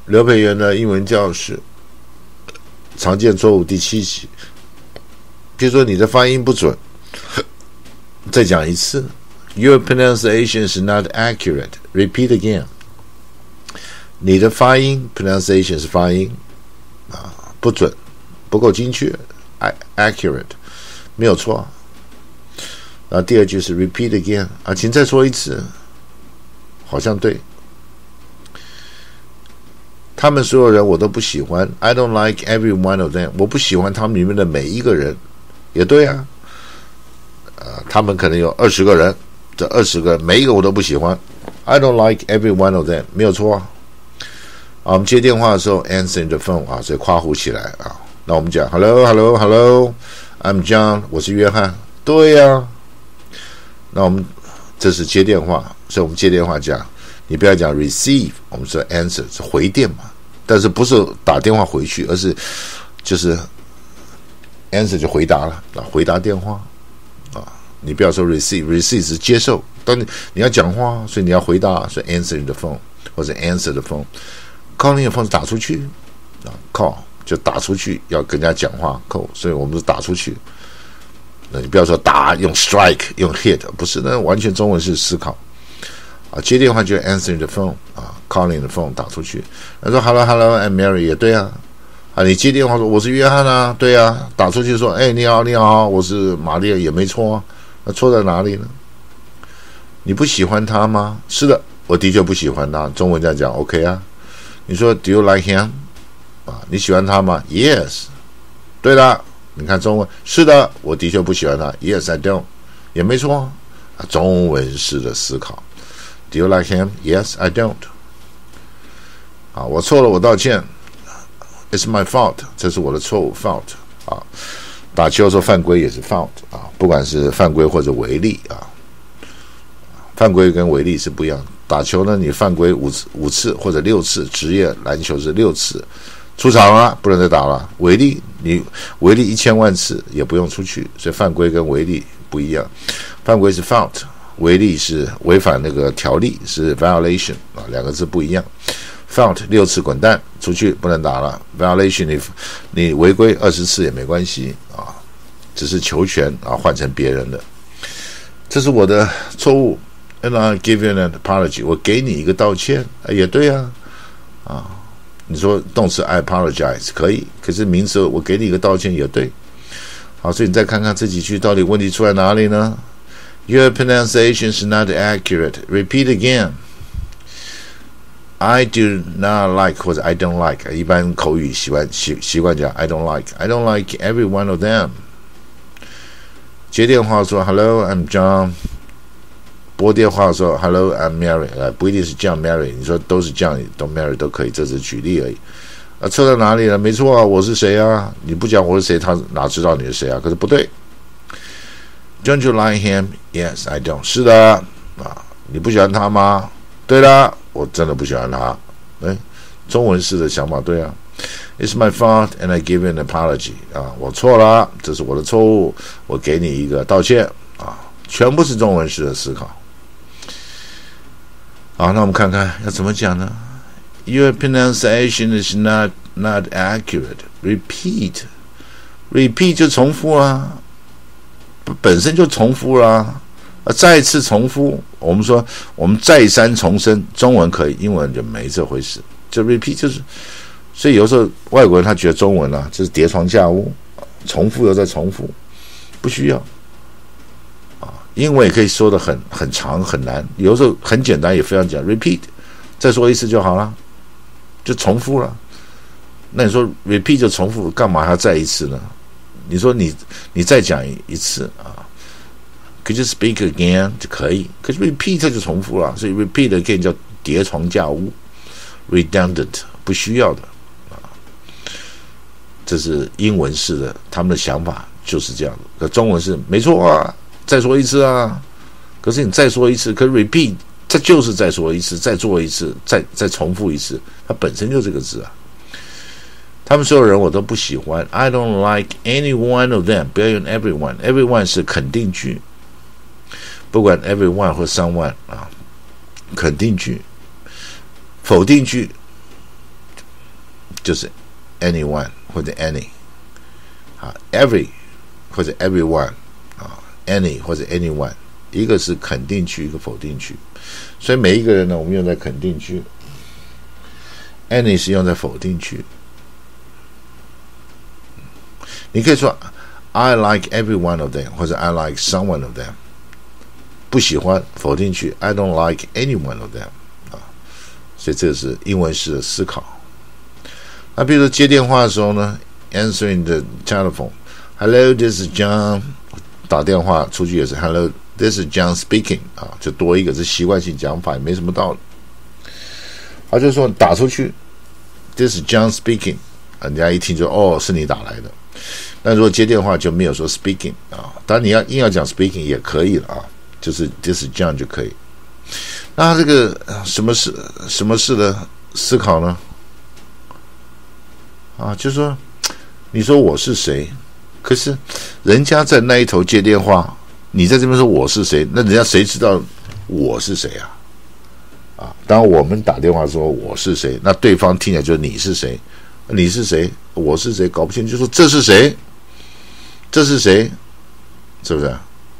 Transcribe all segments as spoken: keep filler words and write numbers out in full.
刘培元的英文教室常见错误第七集，比如说你的发音不准，再讲一次 Your pronunciation is not accurate. Repeat again. 你的发音 pronunciation 是发音啊，不准，不够精确 accurate 没有错。然后第二句是 repeat again 啊，请再说一次，好像对。他们所有人我都不喜欢 I don't like every one of them. 我不喜欢他们里面的每一个人，也对啊。呃，他们可能有二十个人，这二十个人每一个我都不喜欢 I don't like every one of them. 没有错啊。啊，我们接电话的时候 answer the phone 啊，所以夸胡起来啊。那我们讲 hello hello hello I'm John， 我是约翰。对呀、啊。那我们这是接电话，所以我们接电话讲，你不要讲 receive， 我们说 answer 是回电嘛，但是不是打电话回去，而是就是 answer 就回答了，回答电话啊，你不要说 receive， receive 是接受，当你你要讲话，所以你要回答，所以 answer the phone 或者 answer the phone。calling the phone 是打出去啊 ，call 就打出去，要跟人家讲话 call， 所以我们是打出去。那你不要说打用 strike 用 hit， 不是，那完全中文是思考啊。接电话就 answer the phone 啊 ，calling the phone 打出去。他说 hello hello I'm Mary 也对啊，啊你接电话说我是约翰啊，对啊，打出去说哎你好你好我是玛丽也没错啊，那错在哪里呢？你不喜欢他吗？是的，我的确不喜欢他，中文这样讲 OK 啊。你说 do you like him 啊？你喜欢他吗 ？Yes， 对的。你看中文，是的，我的确不喜欢他 Yes I don't， 也没错啊，中文式的思考 Do you like him? Yes I don't。 啊，我错了，我道歉 It's my fault， 这是我的错误 fault 啊。打球的时候犯规也是 fault 啊，不管是犯规或者违例啊，犯规跟违例是不一样。打球呢，你犯规五次五次或者六次，职业篮球是六次。出场了，不能再打了。违例，你违例一千万次也不用出去，所以犯规跟违例不一样。犯规是 fault， 违例是违反那个条例，是 violation 啊，两个字不一样。fault 六次滚蛋，出去不能打了。violation 你你违规二十次也没关系啊，只是球权啊换成别人的。这是我的错误 ，and I give you an apology， 我给你一个道歉，也对啊，啊。你说动词 I apologize 可以，可是名词我给你一个道歉也对。好，所以你再看看这几句到底问题出在哪里呢？ Your pronunciation is not accurate. Repeat again. I do not like 或者 I don't like， 一般口语习惯习习惯讲 I don't like. I don't like every one of them. 接电话说 Hello, I'm John。拨电话的时候 Hello I'm Mary， 呃，不一定是 John Mary， 你说都是 John 都 Mary 都可以，这是举例而已。啊，错在哪里了？没错啊，我是谁啊？你不讲我是谁，他哪知道你是谁啊？可是不对。Don't you like him? Yes, I don't。是的啊，你不喜欢他吗？对的，我真的不喜欢他。哎，中文式的想法对啊。It's my fault and I give you an apology。啊，我错了，这是我的错误，我给你一个道歉啊，全部是中文式的思考。好，那我们看看要怎么讲呢？ Your pronunciation is not not accurate. Repeat. Repeat 就重复啊，本身就重复啦。啊，再次重复，我们说我们再三重申，中文可以，英文就没这回事。就 repeat 就是，所以有时候外国人他觉得中文啊，这是叠床架屋，重复又再重复，不需要。英文也可以说的很很长很难，有时候很简单，也非常讲 repeat， 再说一次就好了，就重复了。那你说 repeat 就重复，干嘛还要再一次呢？你说你你再讲一次啊 ，could you speak again 就可以，可是 repeat 就重复了，所以 repeat again 叫叠床架屋 ，redundant 不需要的啊。这是英文式的，他们的想法就是这样的。可中文是没错啊。再说一次啊，可是你再说一次，可是 repeat 它就是再说一次，再做一次，再再重复一次，它本身就这个字啊。他们所有人我都不喜欢 ，I don't like any one of them。不要用 everyone，everyone 是肯定句，不管 everyone 或 someone 啊，肯定句，否定句就是 anyone 或者 any 啊 every 或者 everyone 啊 any 或者 anyone， 一个是肯定句，一个否定句，所以每一个人呢，我们用在肯定句， any 是用在否定句。你可以说 I like every one of them 或者 I like some one of them， 不喜欢否定句 I don't like any one of them 啊，所以这是英文式的思考。那比如说接电话的时候呢 answering the telephone Hello this is John， 打电话出去也是 Hello this is John speaking 啊，就多一个是习惯性讲法，也没什么道理。他就说打出去 This is John speaking， 人家一听就哦是你打来的。那如果接电话就没有说 speaking 啊，当然你要硬要讲 speaking 也可以了啊，就是 this is John 就可以。那他这个什么是什么式的思考呢？啊，就是说，你说我是谁，可是人家在那一头接电话，你在这边说我是谁，那人家谁知道我是谁啊？啊，当我们打电话说我是谁，那对方听起来就是你是谁，你是谁，我是谁，搞不清楚，就说这是谁，这是谁，是不是啊？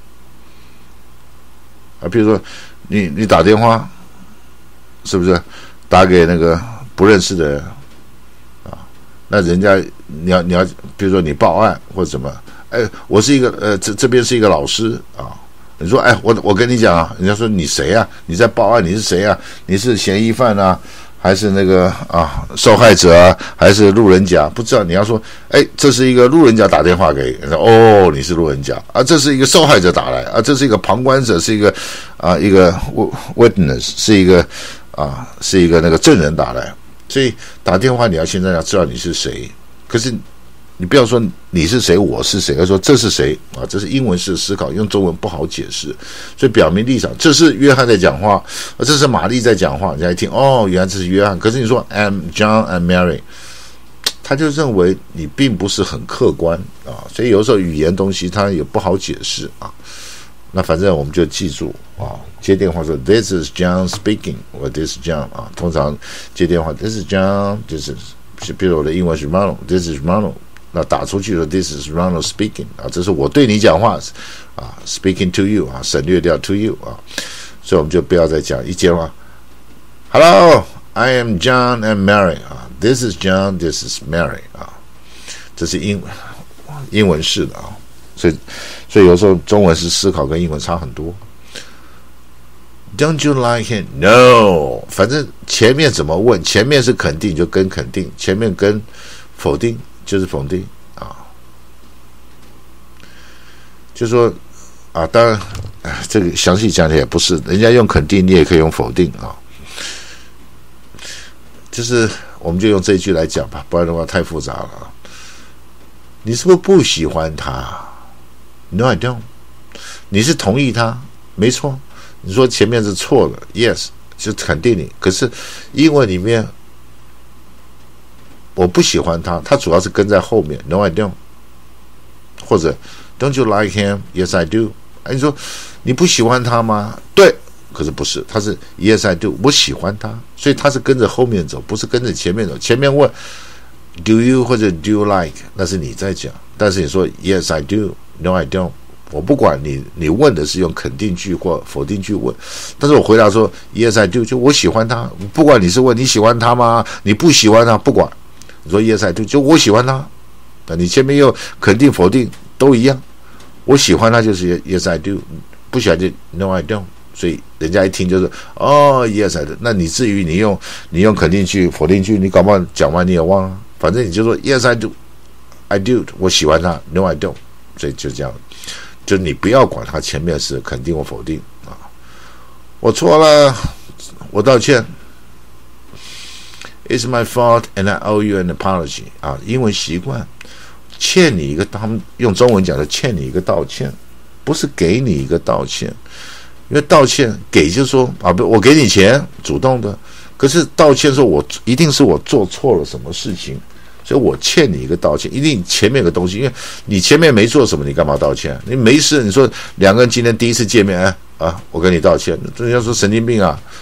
啊，比如说你你打电话，是不是打给那个不认识的人？那人家你要你要比如说你报案或者什么，哎，我是一个呃这这边是一个老师啊，你说哎我我跟你讲啊，人家说你谁啊？你在报案，你是谁啊？你是嫌疑犯啊，还是那个啊受害者啊，还是路人甲？不知道，你要说哎这是一个路人甲打电话给，哦你是路人甲啊，这是一个受害者打来啊，这是一个旁观者，是一个啊一个 witness， 是一个啊是一个那个证人打来。所以打电话你要现在要知道你是谁，可是你不要说你是谁我是谁，要说这是谁啊，这是英文式思考，用中文不好解释，所以表明立场，这是约翰在讲话，这是玛丽在讲话，人家一听哦原来这是约翰，可是你说 I'm John and Mary， 他就认为你并不是很客观啊，所以有时候语言东西他也不好解释啊。那反正我们就记住啊，接电话说 This is John speaking， 或 This is John 啊，通常接电话 This is John， 就是比如我的英文是 Ronald，This is Ronald， 那打出去说 This is Ronald speaking 啊，这是我对你讲话啊 ，Speaking to you 啊，省略掉 to you 啊，所以我们就不要再讲一接话 Hello，I am John and Mary 啊 ，This is John，This is Mary 啊，这是英英文式的啊。所以，所以有时候中文是思考跟英文差很多。Don't you like him? No， 反正前面怎么问，前面是肯定就跟肯定，前面跟否定就是否定啊。就说啊，当然，这个详细讲起来也不是，人家用肯定，你也可以用否定啊。就是我们就用这一句来讲吧，不然的话太复杂了啊。你是不是不喜欢他？No, I don't. 你是同意他，没错。你说前面是错的 ，Yes， 就肯定你。可是英文里面，我不喜欢他，他主要是跟在后面。No, I don't. 或者 Don't you like him? Yes, I do. 哎，你说你不喜欢他吗？对，可是不是，他是 Yes, I do. 我喜欢他，所以他是跟着后面走，不是跟着前面走。前面问 Do you 或者 Do you like？ 那是你在讲，但是你说 Yes, I do.No, I don't. 我不管你，你问的是用肯定句或否定句问，但是我回答说 Yes, I do. 就我喜欢他，不管你是问你喜欢他吗？你不喜欢他，不管。你说 Yes, I do. 就我喜欢他，那你前面用肯定否定都一样。我喜欢他就是 Yes, I do. 不喜欢就 No, I don't. 所以人家一听就是哦 Yes, I do. 那你至于你用你用肯定句否定句，你搞不好讲完你也忘了。反正你就说 Yes, I do. I do. 我喜欢他 No, I don't. 所以就这样，就你不要管他前面是肯定或否定啊。我错了，我道歉。It's my fault and I owe you an apology 啊，英文习惯，欠你一个，他们用中文讲的欠你一个道歉，不是给你一个道歉，因为道歉给就是说啊，不，我给你钱，主动的，可是道歉说我一定是我做错了什么事情。所以我欠你一个道歉，一定前面有个东西，因为你前面没做什么，你干嘛道歉？你没事，你说两个人今天第一次见面，哎啊，我跟你道歉，人家说神经病啊，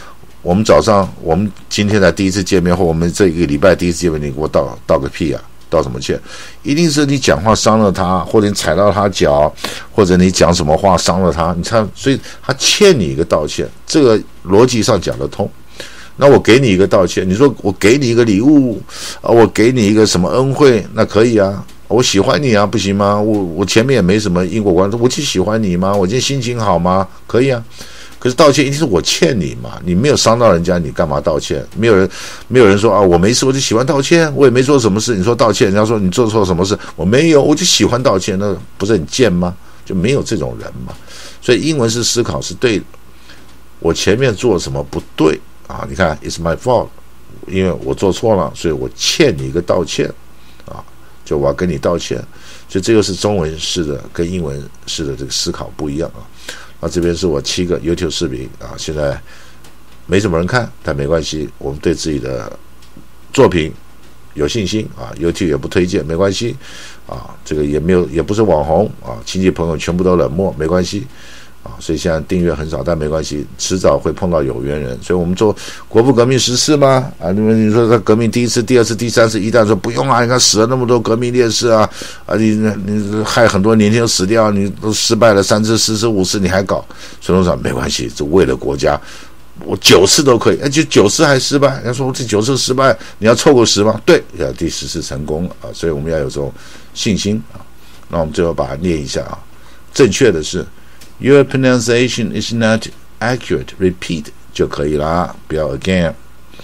我们早上，我们今天的第一次见面，或我们这一个礼拜第一次见面，你给我道道个屁啊！道什么歉？一定是你讲话伤了他，或者你踩到他脚，或者你讲什么话伤了他，你看，所以他欠你一个道歉，这个逻辑上讲得通。那我给你一个道歉，你说我给你一个礼物啊，我给你一个什么恩惠，那可以啊，我喜欢你啊，不行吗？我我前面也没什么因果关系，我就喜欢你吗？我今天心情好吗？可以啊。可是道歉一定是我欠你嘛，你没有伤到人家，你干嘛道歉？没有人，没有人说啊，我没事，我就喜欢道歉，我也没做什么事。你说道歉，人家说你做错什么事？我没有，我就喜欢道歉，那不是很贱吗？就没有这种人嘛。所以英文式思考是对的，我前面做什么不对啊？你看 ，it's my fault， 因为我做错了，所以我欠你一个道歉啊，就我要跟你道歉。所以这个是中文式的跟英文式的这个思考不一样啊。那这边是我七个 YouTube 视频啊，现在没什么人看，但没关系，我们对自己的作品有信心啊 ，YouTube 也不推荐，没关系啊，这个也没有，也不是网红啊，亲戚朋友全部都冷漠，没关系啊，所以现在订阅很少，但没关系，迟早会碰到有缘人。所以我们做国父革命十四吗？啊，你们你说他革命第一次、第二次、第三次，一旦说不用啊，你看死了那么多革命烈士啊，啊，你你害很多年轻人死掉，你都失败了三次、四次、五次，你还搞？孙中山没关系，这为了国家，我九次都可以，哎，就九次还失败，人家说这九次失败，你要凑够十吗？对，要第十次成功啊，所以我们要有这种信心啊。那我们最后把它念一下啊，正确的是。Your pronunciation is not accurate. Repeat 就可以啦，不要 again.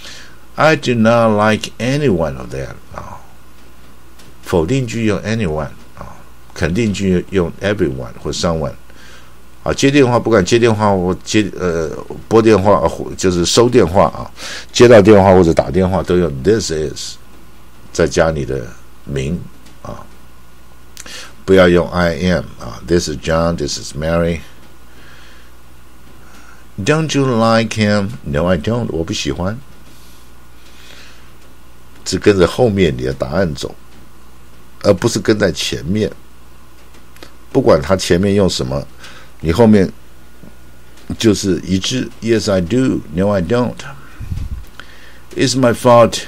I do not like any one of them 啊。否定句用 anyone 啊，肯定句用 everyone 或 someone。啊，接电话不敢接电话，我接呃拨电话就是收电话啊，接到电话或者打电话都用 this is， 再加你的名啊。不要用 I am 啊 ，This is John, This is Mary. Don't you like him? No, I don't. 我不喜欢。只跟着后面你的答案走，而不是跟在前面。不管他前面用什么，你后面就是一致。Yes, I do. No, I don't. It's my fault,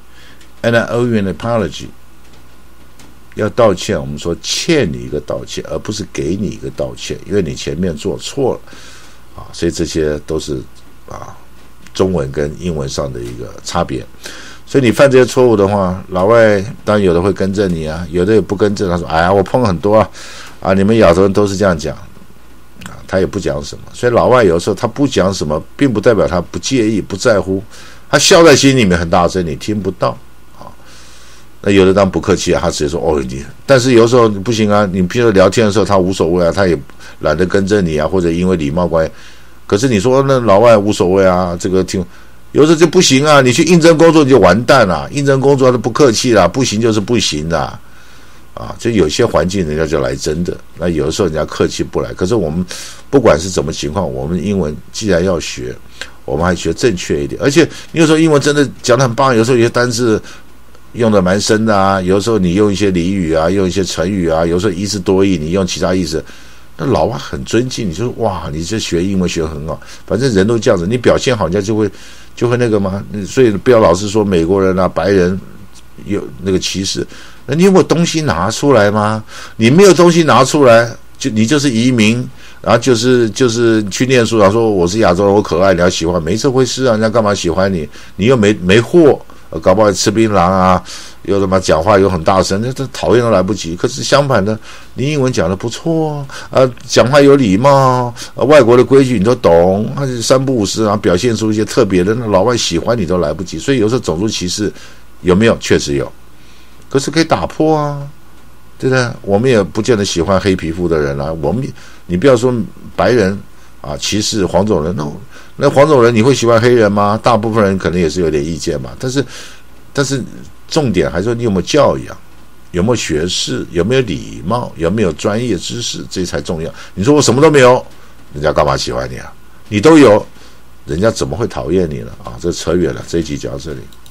and I owe you an apology.要道歉，我们说欠你一个道歉，而不是给你一个道歉，因为你前面做错了啊，所以这些都是啊中文跟英文上的一个差别。所以你犯这些错误的话，老外当然有的会更正你啊，有的也不更正，他说哎呀我碰很多啊，啊你们亚洲人都是这样讲啊，他也不讲什么。所以老外有时候他不讲什么，并不代表他不介意、不在乎，他笑在心里面很大声，你听不到。那有的当不客气啊，他直接说哦你，但是有时候不行啊，你譬如聊天的时候他无所谓啊，他也懒得更正你啊，或者因为礼貌关系。可是你说那老外无所谓啊，这个听有时候就不行啊，你去应征工作你就完蛋了，应征工作他不客气啦，不行就是不行的啊，就有些环境人家就来真的，那有的时候人家客气不来。可是我们不管是怎么情况，我们英文既然要学，我们还学正确一点。而且你有时候英文真的讲得很棒，有时候有些单字用的蛮深的啊，有时候你用一些俚语啊，用一些成语啊，有时候一字多义，你用其他意思，那老外很尊敬你，就说哇，你这学英文学很好，反正人都这样子，你表现好，人家就会就会那个嘛。所以不要老是说美国人啊、白人有那个歧视，那你有没有东西拿出来吗？你没有东西拿出来，就你就是移民，然后就是就是去念书，然后说我是亚洲人，我可爱，你要喜欢，没这回事啊，人家干嘛喜欢你？你又没没货。搞不好吃槟榔啊，又他妈讲话又很大声，那这讨厌都来不及。可是相反的，你英文讲得不错啊，讲话有礼貌啊，外国的规矩你都懂，他三不五时啊，表现出一些特别的，那老外喜欢你都来不及。所以有时候种族歧视有没有？确实有，可是可以打破啊，对不对？我们也不见得喜欢黑皮肤的人啊，我们你不要说白人啊歧视黄种人，那那黄种人你会喜欢黑人吗？大部分人可能也是有点意见嘛。但是，但是重点还是说你有没有教养，有没有学识，有没有礼貌，有没有专业知识，这才重要。你说我什么都没有，人家干嘛喜欢你啊？你都有，人家怎么会讨厌你呢？啊，这扯远了，这一集讲到这里。